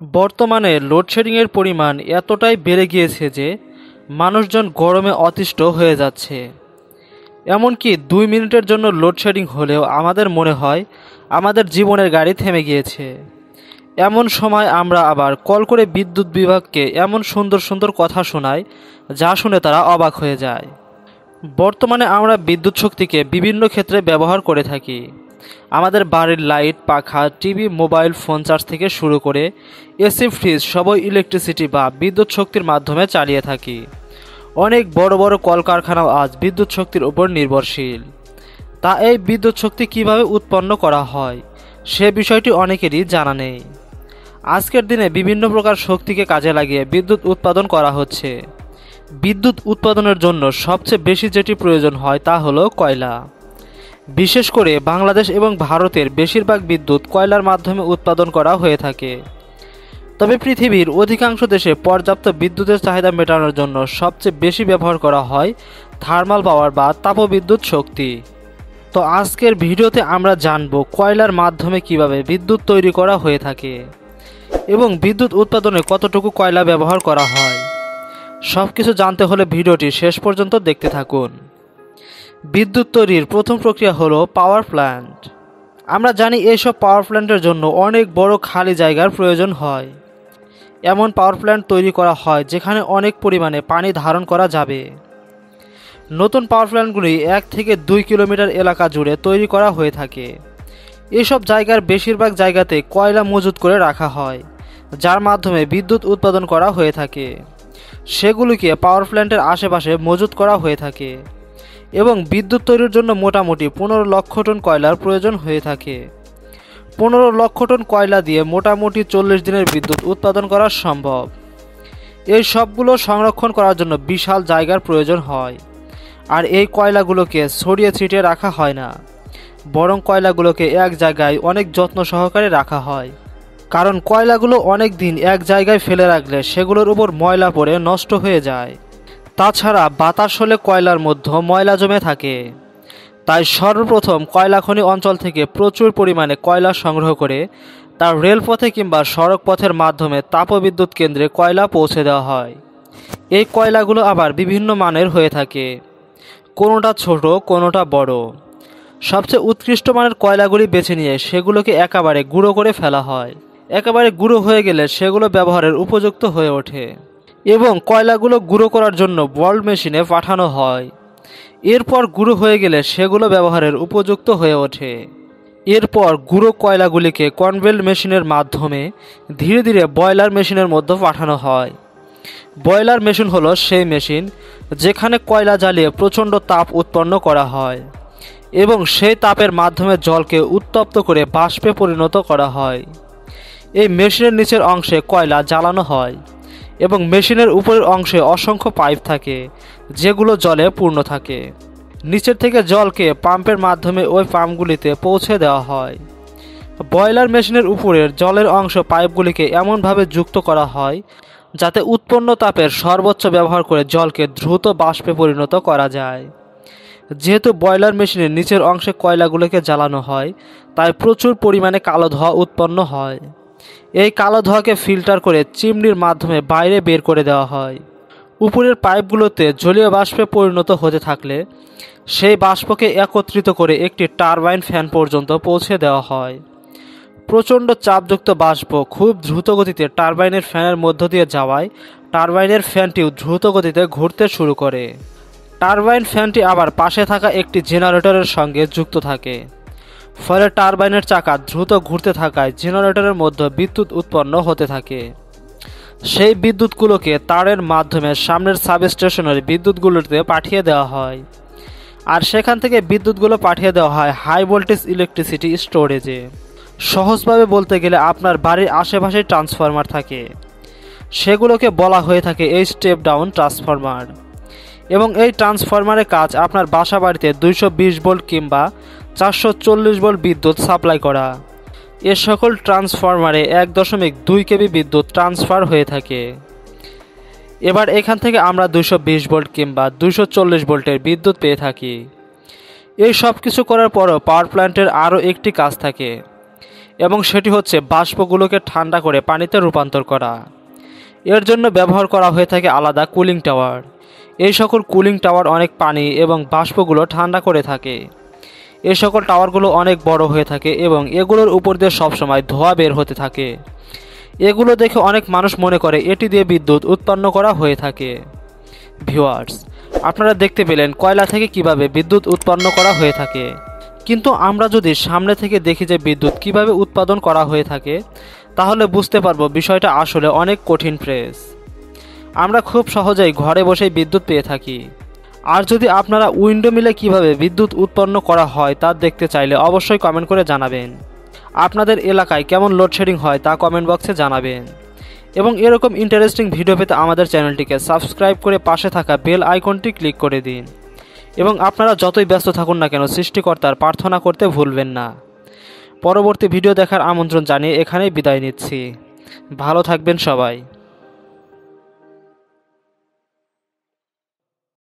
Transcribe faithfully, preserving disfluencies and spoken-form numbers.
বর্তমানে লোডশেডিংয়ের পরিমাণ এতটাই বেড়ে গিয়েছে যে মানুষজন গরমে অতিষ্ঠ হয়ে যাচ্ছে। এমনকি দুই মিনিটের জন্য লোডশেডিং হলেও আমাদের মনে হয় আমাদের জীবনের গাড়ি থেমে গিয়েছে। এমন সময় আমরা আবার কল করে বিদ্যুৎ বিভাগকে এমন সুন্দর সুন্দর কথা শোনাই যা শুনে তারা অবাক হয়ে যায়। বর্তমানে আমরা বিদ্যুৎ শক্তিকে বিভিন্ন ক্ষেত্রে ব্যবহার করে থাকি। আমাদের বাড়ির লাইট, পাখা, টিভি, মোবাইল ফোন চার্জ থেকে শুরু করে এসি, ফ্রিজ সবই ইলেকট্রিসিটি বা বিদ্যুৎ শক্তির মাধ্যমে চালিয়ে থাকি। অনেক বড় বড় কলকারখানাও আজ বিদ্যুৎ শক্তির উপর নির্ভরশীল। তা এই বিদ্যুৎ শক্তি কিভাবে উৎপন্ন করা হয় সে বিষয়টি অনেকেরই জানা নেই। আজকের দিনে বিভিন্ন প্রকার শক্তিকে কাজে লাগিয়ে বিদ্যুৎ উৎপাদন করা হচ্ছে। বিদ্যুৎ উৎপাদনের জন্য সবচেয়ে বেশি যেটি প্রয়োজন হয় তা হলো কয়লা। বিশেষ করে বাংলাদেশ এবং ভারতের বেশিরভাগ বিদ্যুৎ কয়লার মাধ্যমে উৎপাদন করা হয়ে থাকে। তবে পৃথিবীর অধিকাংশ দেশে পর্যাপ্ত বিদ্যুতের চাহিদা মেটানোর জন্য সবচেয়ে বেশি ব্যবহার করা হয় থার্মাল পাওয়ার বা তাপবিদ্যুৎ শক্তি। তো আজকের ভিডিওতে আমরা জানব কয়লার মাধ্যমে কিভাবে বিদ্যুৎ তৈরি করা হয়ে থাকে এবং বিদ্যুৎ উৎপাদনে কতটুকু কয়লা ব্যবহার করা হয়। সব কিছু জানতে হলে ভিডিওটি শেষ পর্যন্ত দেখতে থাকুন। বিদ্যুৎ তৈরির প্রথম প্রক্রিয়া হলো পাওয়ার প্ল্যান্ট। আমরা জানি এইসব পাওয়ার প্ল্যান্টের জন্য অনেক বড় খালি জায়গার প্রয়োজন হয়। এমন পাওয়ার প্ল্যান্ট তৈরি করা হয় যেখানে অনেক পরিমাণে পানি ধারণ করা যাবে। নতুন পাওয়ার প্ল্যান্টগুলি এক থেকে দুই কিলোমিটার এলাকা জুড়ে তৈরি করা হয়ে থাকে। এসব জায়গার বেশিরভাগ জায়গাতে কয়লা মজুত করে রাখা হয়, যার মাধ্যমে বিদ্যুৎ উৎপাদন করা হয়ে থাকে। সেগুলিকে পাওয়ার প্ল্যান্টের আশেপাশে মজুত করা হয়ে থাকে এবং বিদ্যুৎ তৈরির জন্য মোটামুটি পনেরো লক্ষ টন কয়লার প্রয়োজন হয়ে থাকে। পনেরো লক্ষ টন কয়লা দিয়ে মোটামুটি চল্লিশ দিনের বিদ্যুৎ উৎপাদন করা সম্ভব। এই সবগুলো সংরক্ষণ করার জন্য বিশাল জায়গার প্রয়োজন হয়। আর এই কয়লাগুলোকে ছড়িয়ে ছিটিয়ে রাখা হয় না, বরং কয়লাগুলোকে এক জায়গায় অনেক যত্ন সহকারে রাখা হয়। কারণ কয়লাগুলো অনেক দিন এক জায়গায় ফেলে রাখলে সেগুলোর উপর ময়লা পড়ে নষ্ট হয়ে যায়। তাছাড়া বাতাস হলে কয়লার মধ্যে ময়লা জমে থাকে। তাই সর্বপ্রথম কয়লা খনি অঞ্চল থেকে প্রচুর পরিমাণে কয়লা সংগ্রহ করে তার রেলপথে কিংবা সড়ক পথের মাধ্যমে তাপবিদ্যুৎ কেন্দ্রে কয়লা পৌঁছে দেওয়া হয়। এই কয়লাগুলো আবার বিভিন্ন মানের হয়ে থাকে, কোনোটা ছোট কোনোটা বড়। সবচেয়ে উৎকৃষ্ট মানের কয়লাগুলি বেছে নিয়ে সেগুলোকে একেবারে গুঁড়ো করে ফেলা হয়। একেবারে গুঁড়ো হয়ে গেলে সেগুলো ব্যবহারের উপযুক্ত হয়ে ওঠে এবং কয়লাগুলো গুঁড়ো করার জন্য বল মেশিনে পাঠানো হয়। এরপর গুঁড়ো হয়ে গেলে সেগুলো ব্যবহারের উপযুক্ত হয়ে ওঠে। এরপর গুঁড়ো কয়লাগুলিকে কনভেয়র মেশিনের মাধ্যমে ধীরে ধীরে বয়লার মেশিনের মধ্যে পাঠানো হয়। বয়লার মেশিন হলো সেই মেশিন যেখানে কয়লা জ্বালিয়ে প্রচণ্ড তাপ উৎপন্ন করা হয় এবং সেই তাপের মাধ্যমে জলকে উত্তপ্ত করে বাষ্পে পরিণত করা হয়। এই মেশিনের নিচের অংশে কয়লা জ্বালানো হয় এবং মেশিনের উপরের অংশে অসংখ্য পাইপ থাকে যেগুলো জলে পূর্ণ থাকে। নিচের থেকে জলকে পাম্পের মাধ্যমে ওই পাম্পগুলিতে পৌঁছে দেওয়া হয়। বয়লার মেশিনের উপরের জলের অংশ পাইপগুলিকে এমনভাবে যুক্ত করা হয় যাতে উৎপন্ন তাপের সর্বোচ্চ ব্যবহার করে জলকে দ্রুত বাষ্পে পরিণত করা যায়। যেহেতু বয়লার মেশিনের নিচের অংশে কয়লাগুলোকে জ্বালানো হয় তাই প্রচুর পরিমাণে কালো ধোঁয়া উৎপন্ন হয়। এই কালো ধোঁয়াকে ফিল্টার করে চিমনির মাধ্যমে বাইরে বের করে দেওয়া হয়। উপরের পাইপগুলোতে জলীয় বাষ্পে পরিণত হতে থাকলে সেই বাষ্পকে একত্রিত করে একটি টারবাইন ফ্যান পর্যন্ত পৌঁছে দেওয়া হয়। প্রচণ্ড চাপযুক্ত বাষ্প খুব দ্রুত গতিতে টারবাইনের ফ্যানের মধ্য দিয়ে যাওয়ায় টারবাইনের ফ্যানটিও দ্রুত গতিতে ঘুরতে শুরু করে। টারবাইন ফ্যানটি আবার পাশে থাকা একটি জেনারেটরের সঙ্গে যুক্ত থাকে, ফলে টারবাইনের চাকা দ্রুত ঘুরতে থাকায় জেনারেটরের মধ্যে বিদ্যুৎ উৎপন্ন হতে থাকে। সেই বিদ্যুৎগুলোকে তারের মাধ্যমে সামনের সাবস্টেশনের বিদ্যুৎগুলোতে পাঠিয়ে দেওয়া হয় আর সেখান থেকে বিদ্যুৎগুলো পাঠিয়ে দেওয়া হয় হাই ভোল্টেজ ইলেকট্রিসিটি স্টোরেজে। সহজভাবে বলতে গেলে আপনার বাড়ির আশেপাশে ট্রান্সফরমার থাকে, সেগুলোকে বলা হয়ে থাকে এই স্টেপ ডাউন ট্রান্সফরমার। এবং এই ট্রান্সফরমারের কাজ আপনার বাসা বাড়িতে দুইশো বিশ ভোল্ট কিংবা চারশো চল্লিশ ভোল্ট বিদ্যুৎ সাপ্লাই করা। এ সকল ট্রান্সফরমারে এক দশমিক দুই কেভি বিদ্যুৎ ট্রান্সফার হয়ে থাকে। এবার এখান থেকে আমরা দুইশো বিশ ভোল্ট কিংবা দুইশো চল্লিশ ভোল্টের বিদ্যুৎ পেয়ে থাকি। এই সব কিছু করার পরও পাওয়ার প্ল্যান্টের আরও একটি কাজ থাকে। এবং সেটি হচ্ছে বাষ্পগুলোকে ঠান্ডা করে পানিতে রূপান্তর করা। এর জন্য ব্যবহার করা হয়ে থাকে আলাদা কুলিং টাওয়ার। এই সকল কুলিং টাওয়ার অনেক পানি এবং বাষ্পগুলো ঠান্ডা করে থাকে। এই সকল টাওয়ারগুলো অনেক বড় হয়ে থাকে এবং এগুলোর উপর দিয়ে সবসময় ধোঁয়া বের হতে থাকে। এগুলো দেখে অনেক মানুষ মনে করে এটি দিয়ে বিদ্যুৎ উৎপন্ন করা হয়ে থাকে। ভিউয়ার্স, আপনারা দেখতে পেলেন কয়লা থেকে কিভাবে বিদ্যুৎ উৎপন্ন করা হয়ে থাকে। কিন্তু আমরা যদি সামনে থেকে দেখি যে বিদ্যুৎ কিভাবে উৎপাদন করা হয়ে থাকে, তাহলে বুঝতে পারবো বিষয়টা আসলে অনেক কঠিন প্রেস। আমরা খুব সহজেই ঘরে বসেই বিদ্যুৎ পেয়ে থাকি। আর যদি আপনারা উইন্ডো মিলে কিভাবে বিদ্যুৎ উৎপন্ন করা হয় তা দেখতে চাইলে অবশ্যই কমেন্ট করে জানাবেন। আপনাদের এলাকায় কেমন লোডশেডিং হয় তা কমেন্ট বক্সে জানাবেন। এবং এরকম ইন্টারেস্টিং ভিডিও পেতে আমাদের চ্যানেলটিকে সাবস্ক্রাইব করে পাশে থাকা বেল আইকনটি ক্লিক করে দিন। এবং আপনারা যতই ব্যস্ত থাকুন না কেন, সৃষ্টিকর্তার প্রার্থনা করতে ভুলবেন না। পরবর্তী ভিডিও দেখার আমন্ত্রণ জানিয়ে এখানেই বিদায় নিচ্ছি। ভালো থাকবেন সবাই।